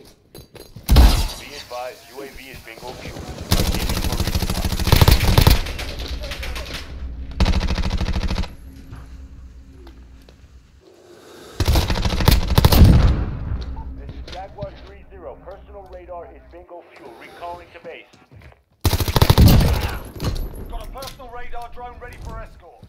Be advised, UAV is bingo fuel. Proceeding for resupply. This is Jaguar 3-0. Personal radar is bingo fuel. Recalling to base. Got a personal radar drone ready for escort.